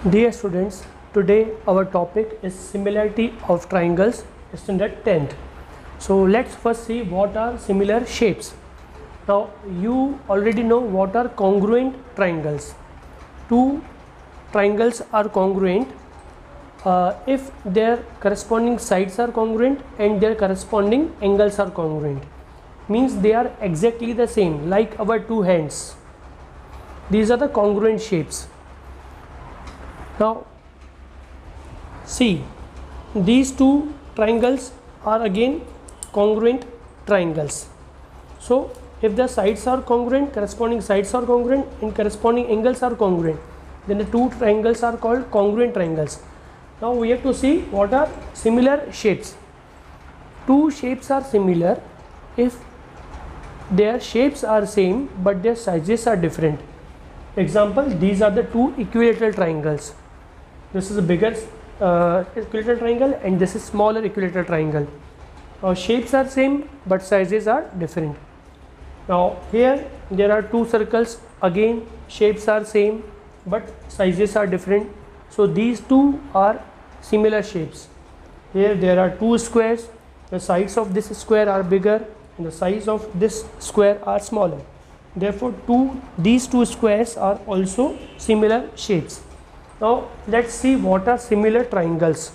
Dear students, today our topic is similarity of triangles, standard 10th. So let's first see what are similar shapes. Now you already know what are congruent triangles. Two triangles are congruent if their corresponding sides are congruent and their corresponding angles are congruent. Means they are exactly the same, like our two hands. These are the congruent shapes. Now see, these two triangles are again congruent triangles. So if the sides are congruent, corresponding sides are congruent and corresponding angles are congruent, then the two triangles are called congruent triangles. Now we have to see what are similar shapes. Two shapes are similar if their shapes are same but their sizes are different. Example, these are the two equilateral triangles. This is a bigger equilateral triangle and this is smaller equilateral triangle. Now shapes are same but sizes are different. Now here there are two circles, again shapes are same but sizes are different. So these two are similar shapes. Here there are two squares, the sides of this square are bigger and the size of this square are smaller. Therefore these two squares are also similar shapes. Now let's see what are similar triangles.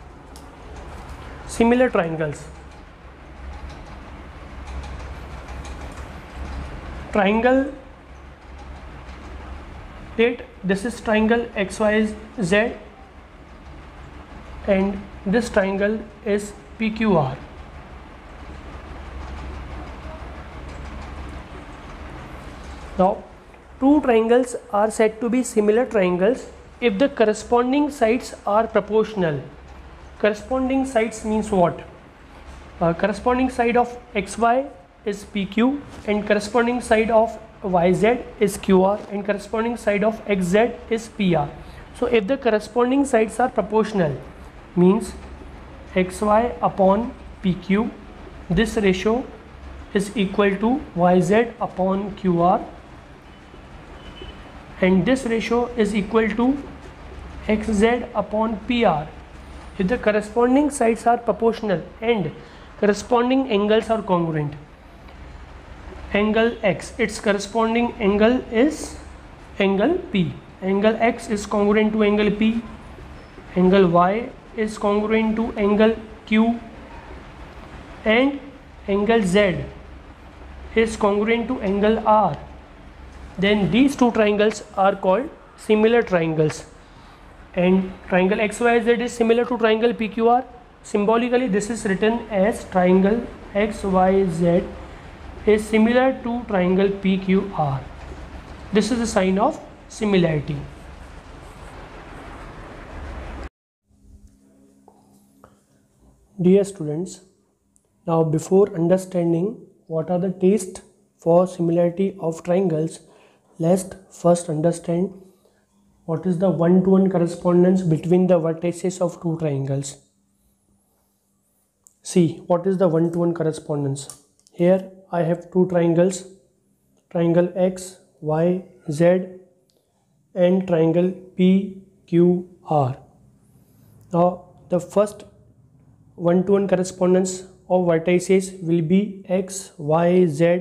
Similar triangles. Triangle, take this is triangle XYZ and this triangle is PQR. Now two triangles are said to be similar triangles if the corresponding sides are proportional. Corresponding sides means what? Corresponding side of XY is PQ and corresponding side of YZ is QR and corresponding side of XZ is PR. So if the corresponding sides are proportional, means XY upon PQ, this ratio is equal to YZ upon QR and this ratio is equal to XZ upon PR. If the corresponding sides are proportional and corresponding angles are congruent. Angle X, its corresponding angle is angle P. Angle X is congruent to angle P. Angle Y is congruent to angle Q. And angle Z is congruent to angle R. Then these two triangles are called similar triangles. And triangle XYZ is similar to triangle PQR. Symbolically, this is written as triangle XYZ is similar to triangle PQR. This is a sign of similarity. Dear students, now before understanding what are the tests for similarity of triangles, let's first understand what is the one-to-one correspondence between the vertices of two triangles. See, what is the one-to-one correspondence? Here I have two triangles, triangle X, Y, Z and triangle PQR. Now the first one-to-one correspondence of vertices will be X, Y, Z,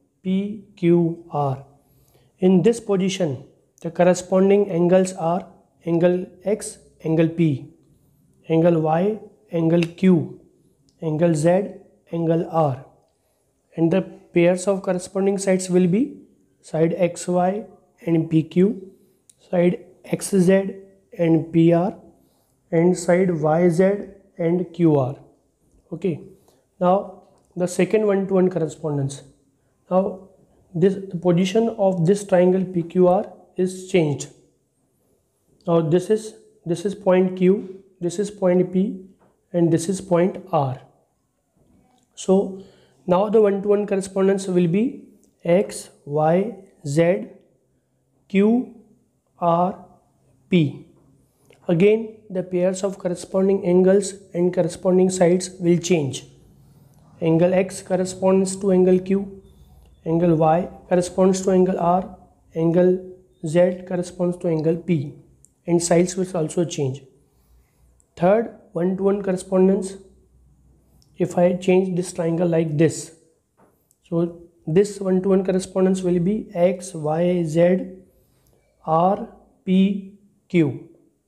PQR. In this position, the corresponding angles are angle X, angle P, angle Y, angle Q, angle Z, angle R. And the pairs of corresponding sides will be side XY and PQ, side XZ and PR, and side YZ and QR. Okay. Now the second one-to-one correspondence. Now the position of this triangle PQR is changed. Now this is point Q, this is point P, and this is point R. So now the one-to-one correspondence will be X, Y, Z, Q, R, P. Again the pairs of corresponding angles and corresponding sides will change. Angle X corresponds to angle Q, angle Y corresponds to angle R, angle Z corresponds to angle P, and sides will also change. Third, one-to-one correspondence. If I change this triangle like this, so this one-to-one correspondence will be X, Y, Z, R, P, Q.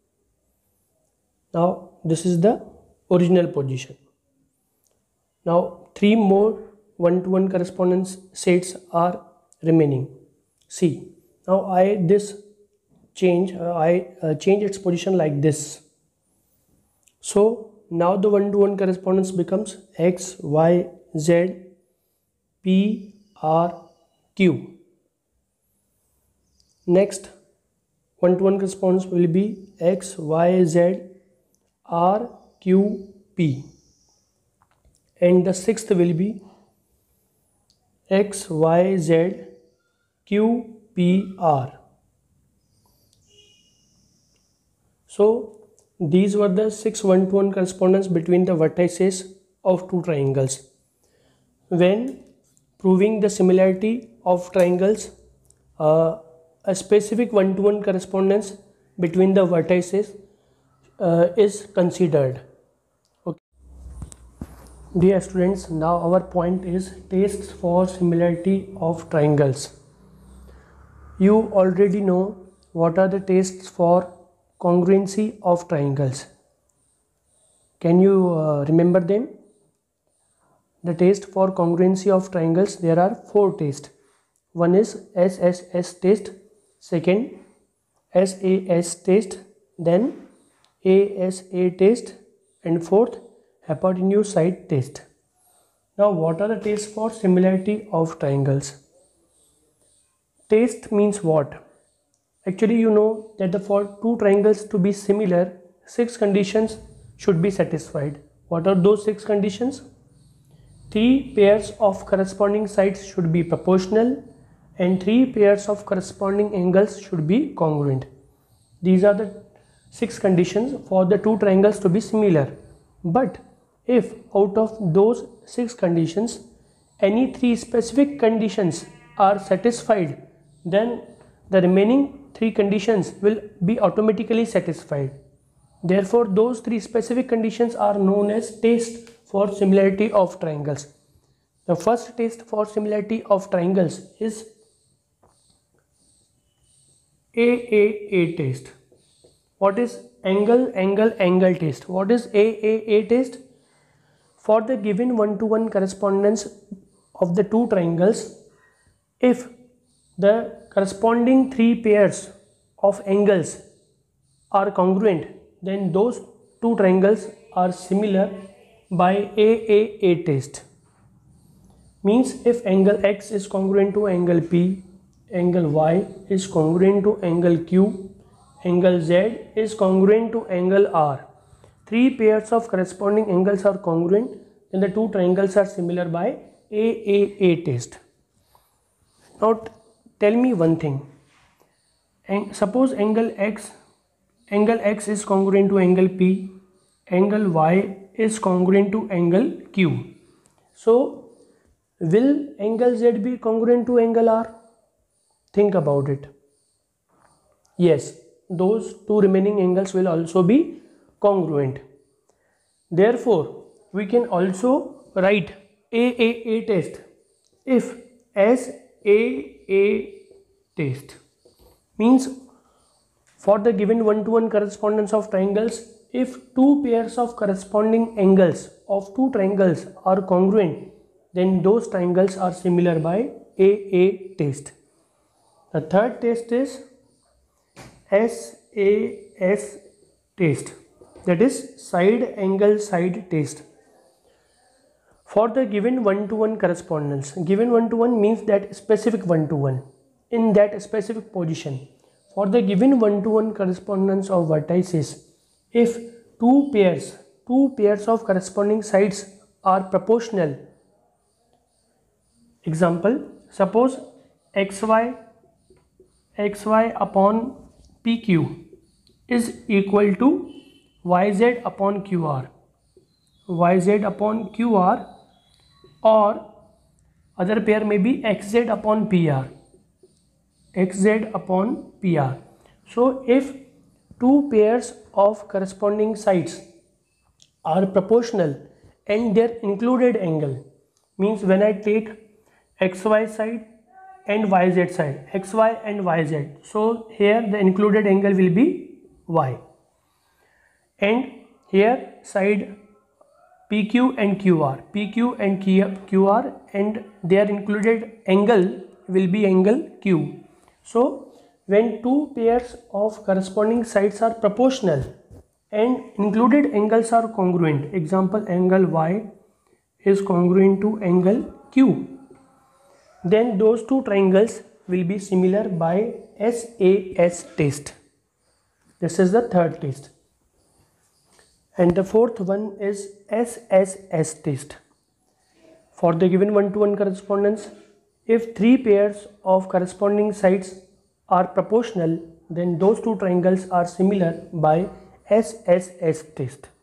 Now this is the original position. Now three more one-to-one correspondence sets are remaining. See, now I change its position like this. So now the one-to-one correspondence becomes X, Y, Z, P, R, Q. Next one-to-one correspondence will be X, Y, Z, R, Q, P. And the sixth will be X, Y, Z, Q, P, R. So these were the 6 one-to-one correspondence between the vertices of two triangles. When proving the similarity of triangles, a specific one-to-one correspondence between the vertices is considered. Okay. Dear students, now our point is tests for similarity of triangles. You already know what are the tests for congruency of triangles. Can you remember them? The test for congruency of triangles, there are 4 tests. One is SSS test, second SAS test, then ASA test, and fourth hypotenuse side test. Now what are the tests for similarity of triangles? Test means what? Actually, you know that for two triangles to be similar, 6 conditions should be satisfied. What are those 6 conditions? 3 pairs of corresponding sides should be proportional and 3 pairs of corresponding angles should be congruent. These are the 6 conditions for the two triangles to be similar. But if out of those 6 conditions, any 3 specific conditions are satisfied, then the remaining 3 conditions will be automatically satisfied. Therefore, those 3 specific conditions are known as tests for similarity of triangles. The first test for similarity of triangles is AAA test. What is angle test? What is AAA test? For the given one-to-one correspondence of the two triangles, if the corresponding 3 pairs of angles are congruent, then those two triangles are similar by AAA test. Means if angle X is congruent to angle P, angle Y is congruent to angle Q, angle Z is congruent to angle R. 3 pairs of corresponding angles are congruent, then the two triangles are similar by AAA test. Now tell me one thing. Suppose angle X is congruent to angle P, angle Y is congruent to angle Q. So will angle Z be congruent to angle R? Think about it. Yes, those two remaining angles will also be congruent. Therefore, we can also write AAA test if SAA test means for the given one-to-one correspondence of triangles, if 2 pairs of corresponding angles of two triangles are congruent, then those triangles are similar by AA test. The third test is SAS test, that is side angle side test. For the given one-to-one correspondence, given one-to-one means that specific one-to-one in that specific position. For the given one-to-one correspondence of vertices, if two pairs of corresponding sides are proportional. Example, suppose xy upon PQ is equal to YZ upon QR. YZ upon QR, or other pair may be XZ upon PR. XZ upon PR. So if two pairs of corresponding sides are proportional and their included angle, means when I take xy side and yz side, xy and yz, so here the included angle will be y, and here side PQ and QR, and their included angle will be angle Q. So when two pairs of corresponding sides are proportional and included angles are congruent, example angle Y is congruent to angle Q, then those two triangles will be similar by SAS test. This is the third test. And the fourth one is SSS test. For the given one-to-one correspondence, if three pairs of corresponding sides are proportional, then those two triangles are similar by SSS test.